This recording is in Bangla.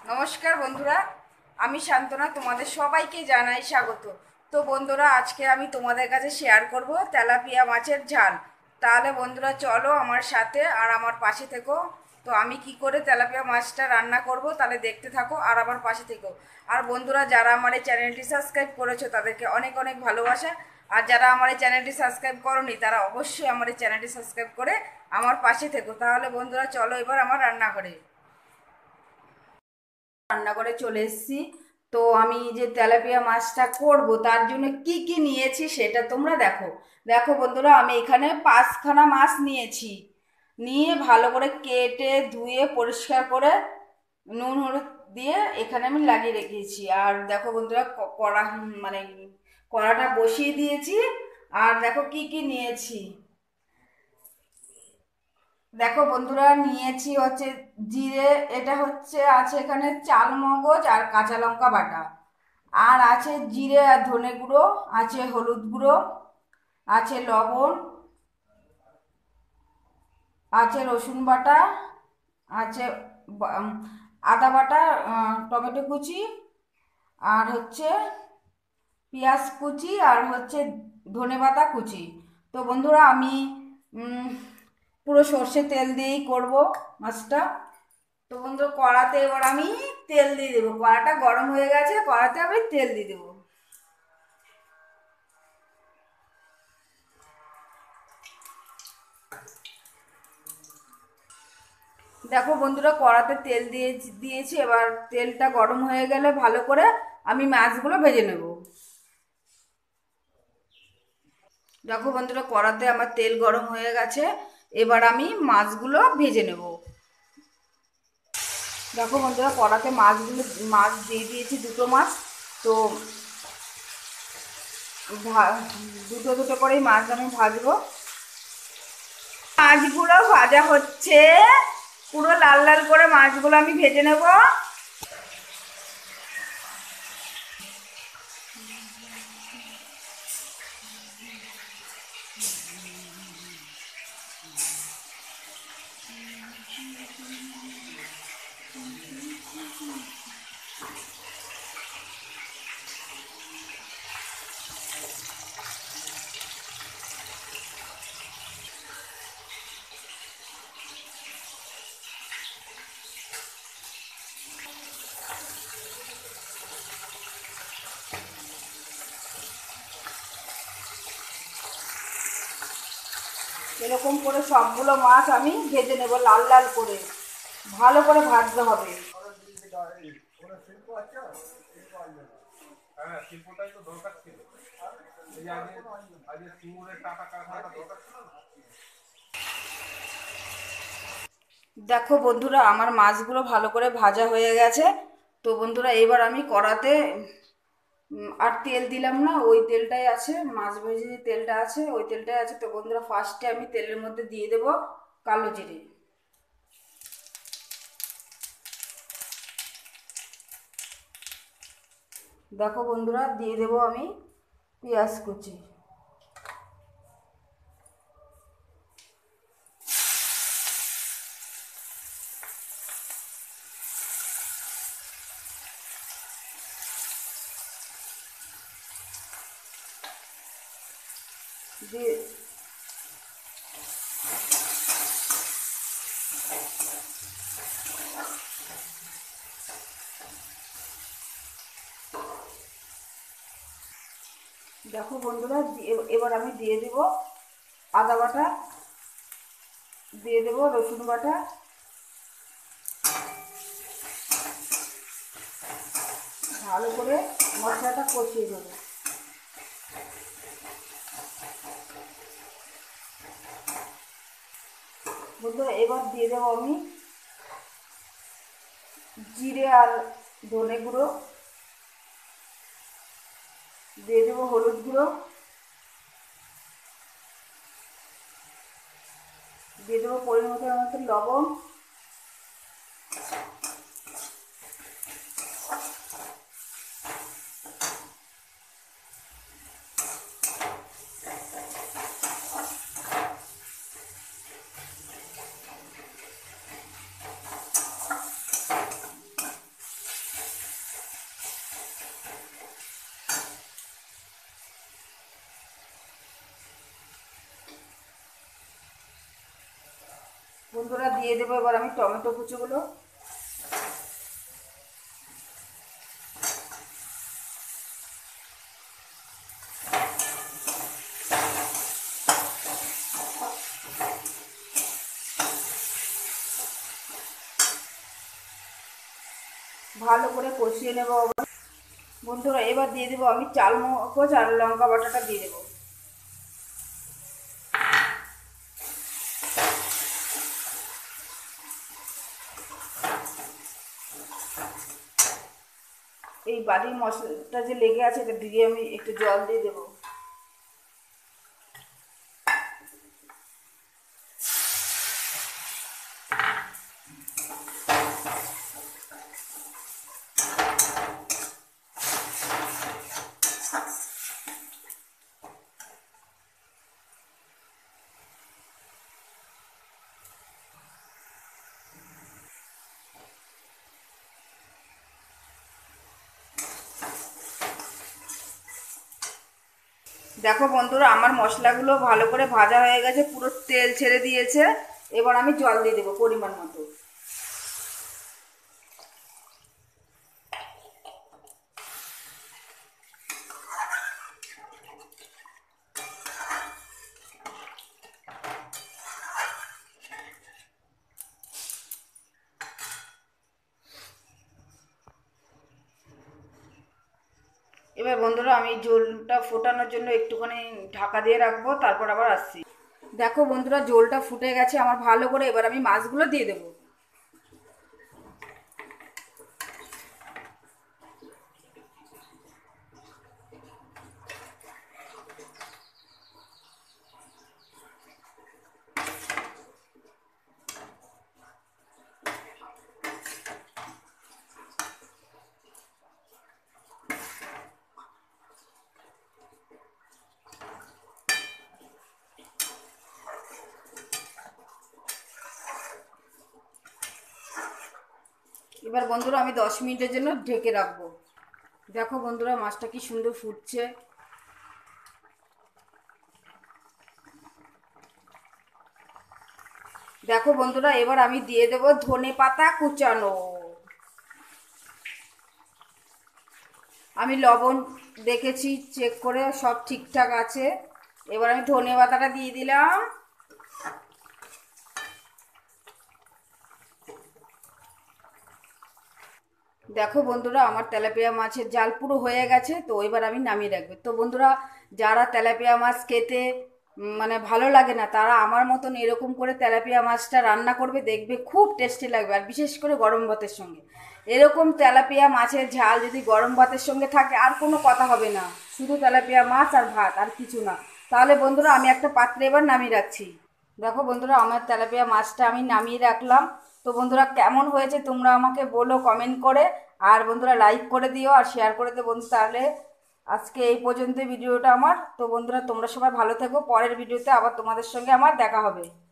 নমস্কার বন্ধুরা, আমি শান্তনা, তোমাদের সবাইকে জানাই স্বাগত। তো বন্ধুরা, আজকে আমি তোমাদের কাছে শেয়ার করব তেলাপিয়া মাছের ঝাল। তাহলে বন্ধুরা চলো আমার সাথে আর আমার পাশে থেকো। তো আমি কি করে তেলাপিয়া মাছটা রান্না করব তাহলে দেখতে থাকো আর আমার পাশে থেকো। আর বন্ধুরা, যারা আমার এই চ্যানেলটি সাবস্ক্রাইব করেছো তাদেরকে অনেক অনেক ভালোবাসা। আর যারা আমার এই চ্যানেলটি সাবস্ক্রাইব করোনি তারা অবশ্যই আমার এই চ্যানেলটি সাবস্ক্রাইব করে আমার পাশে থেকো। তাহলে বন্ধুরা চলো এবার আমার রান্নাঘরে রান্নাঘরে চলে এসেছি। তো আমি যে তেলাপিয়া মাছটা করব তার জন্য কি কি নিয়েছি সেটা তোমরা দেখো। দেখো বন্ধুরা, আমি এখানে 5খানা মাছ নিয়েছি। নিয়ে ভালো করে কেটে ধুয়ে পরিষ্কার করে নুন হলুদ দিয়ে এখানে আমি লাগিয়ে রেখেছি। আর দেখো বন্ধুরা, কড়া মানে কড়াটা বসিয়ে দিয়েছি। আর দেখো কি কি নিয়েছি। দেখো বন্ধুরা, নিয়েছি হচ্ছে জিরে, এটা হচ্ছে আছে এখানে চাল মগজ আর কাঁচা লঙ্কা বাটা। আর আছে জিরে আর ধনে গুঁড়ো, আছে হলুদ গুঁড়ো, আছে লবণ, আছে রসুন বাটা, আছে বা- আদা বাটা, টমেটো কুচি, আর হচ্ছে পেঁয়াজ কুচি, আর হচ্ছে ধনেপাতা কুচি। তো বন্ধুরা, আমি উম, পুরো সর্ষে তেল দিয়েই করব মাছটা। তো বন্ধু, কড়াতে এবার আমি তেল দিয়ে দেবো। কড়াটা গরম হয়ে গেছে, কড়াতে আমি তেল দিয়ে দেবো। দেখো বন্ধুরা, কড়াতে তেল দিয়েছি। এবার তেলটা গরম হয়ে গেলে ভালো করে আমি মাছগুলো ভেজে নেব। দেখো বন্ধুরা, কড়াতে আমার তেল গরম হয়ে গেছে। এবার আমি মাছগুলো ভেজে নেব। দেখো বন্ধুরা, কড়াতে মাছ দিয়ে দিয়েছি, দুটো মাছ। তো দুটো দুটো করেই মাছ আমি ভাজবো। মাছগুলো ভাজা হচ্ছে, পুরো লাল লাল করে মাছগুলো আমি ভেজে নেব। এরকম করে সবগুলো মাছ আমি ভেজে নেব লাল লাল করে, ভালো করে ভাজতে হবে। দেখো বন্ধুরা, আমার মাছগুলো ভালো করে ভাজা হয়ে গেছে। তো বন্ধুরা, এবার আমি কড়াতে আর তেল দিলাম না, ওই তেলটাই আছে, মাছ ভেজে যে তেলটা আছে ওই তেলটাই আছে। তো বন্ধুরা, ফার্স্টে আমি তেলের মধ্যে দিয়ে দেব কালো জিরে। দেখো বন্ধুরা, দিয়ে দেব আমি পেঁয়াজ কুচি। দিয়ে দেখো বন্ধুরা, এবার আমি দিয়ে দেব আদা বাটা, দিয়ে দেব রসুন বাটা, ভালো করে মশলাটা কষিয়ে দেবো। বন্ধুরা, এবার দিয়ে দেবো আমি জিরে আর ধনে গুঁড়ো, দিয়ে দেবো হলুদ গুঁড়ো, দিয়ে দেবো পরিমাণ মতো লবণ, বন্ধুরা দিয়ে দেবো এবার আমি টমেটো কুচোগুলো। ভালো করে কষিয়ে নেবো বন্ধুরা। এবার দিয়ে দেবো আমি চাল মগজ আর লঙ্কা বাটাটা দিয়ে দেবো। এই বাটির মশলাটা যে লেগে আছে এটা দিয়ে আমি একটু জল দিয়ে দেবো। দেখো বন্ধুরা আমার মশলাগুলো ভালো করে ভাজা হয়ে গেছে, পুরো তেল ছেড়ে দিয়েছে। এবার আমি জল দিয়ে দেবো পরিমাণ মতো। এবার বন্ধুরা আমি ঝোলটা ফোটানোর জন্য একটুখানি ঢাকা দিয়ে রাখবো, তারপর আবার আসছি। দেখো বন্ধুরা ঝোলটা ফুটে গেছে আমার ভালো করে। এবার আমি মাছগুলো দিয়ে দেবো। এবার বন্ধুরা আমি 10 মিনিটের জন্য ঢেকে রাখবো। দেখো বন্ধুরা মাছটা কি সুন্দর ফুটছে। দেখো বন্ধুরা এবার আমি দিয়ে দেব ধনে পাতা কুচানো। আমি লবণ দেখেছি, চেক করে সব ঠিকঠাক আছে। এবার আমি ধনে পাতাটা দিয়ে দিলাম। দেখো বন্ধুরা আমার তেলাপিয়া মাছের জাল পুরো হয়ে গেছে। তো এবার আমি নামিয়ে রাখবো। তো বন্ধুরা যারা তেলাপিয়া মাছ খেতে মানে ভালো লাগে না, তারা আমার মতন এরকম করে তেলাপিয়া মাছটা রান্না করবে, দেখবে খুব টেস্টি লাগবে। আর বিশেষ করে গরম ভাতের সঙ্গে এরকম তেলাপিয়া মাছের ঝাল যদি গরম ভাতের সঙ্গে থাকে আর কোনো কথা হবে না, শুধু তেলাপিয়া মাছ আর ভাত, আর কিছু না। তাহলে বন্ধুরা আমি একটা পাত্রে এবার নামিয়ে রাখছি। দেখো বন্ধুরা আমার তেলাপিয়া মাছটা আমি নামিয়ে রাখলাম। তো বন্ধুরা কেমন হয়েছে তোমরা আমাকে বলো কমেন্ট করে। আর বন্ধুরা লাইক করে দিও আর শেয়ার করে দিও বন্ধু। তাহলে আজকে এই পর্যন্ত ভিডিওটা আমার। তো বন্ধুরা তোমরা সবাই ভালো থেকো, পরের ভিডিওতে আবার তোমাদের সঙ্গে আমার দেখা হবে।